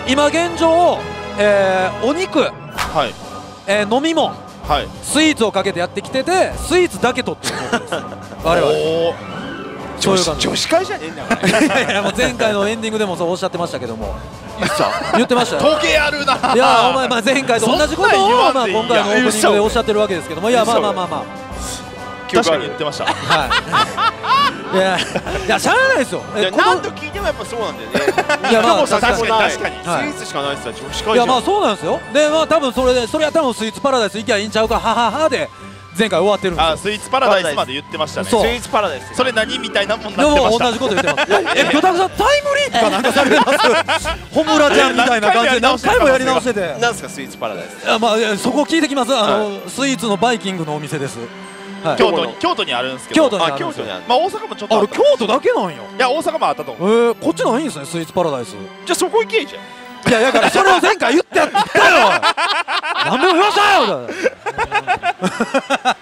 今現状、お肉、 はい、 飲み物、 はい、 スイーツをかけてやってきてて、スイーツだけ取ってるそうです我々。 女子会じゃねえんだから。 いやもう前回のエンディングでもそうおっしゃってましたけども、言ってましたよ。 時計あるな。 いやお前、前回と同じことを今回のオープニングでおっしゃってるわけですけども、いやまあ確かに言ってました。 いやしゃあないですよ。 何度聞いてもやっぱそうなんだよね。 いやまあ確かにスイはいーツしかないですよ、女子会じゃん。 いやまあそうなんですよ。でまあ多分それやったらスイーツパラダイス行きゃいいんちゃうか、はははで前回終わってるんですよ。 スイーツパラダイスまで言ってましたね。 そうスイーツパラダイス。 それ何みたいなもんなでってました。 も同じこと言ってます。魚拓さんタイムリープかなんかされてます。ホムラちゃんみたいな感じで何回もやり直してて。 なんすかスイーツパラダイス。 まあそこ聞いてきます。スイーツのバイキングのお店です。 京都にあるんですけど。 京都にあるんですよ。 まあ大阪もちょっと。 あれ京都だけなんよ。 いや大阪もあったと思う。 こっちないんですね、スイーツパラダイス。 じゃあそこ行けじゃん。 いやだからそれを前回言ったよ。何でも言わしたよ。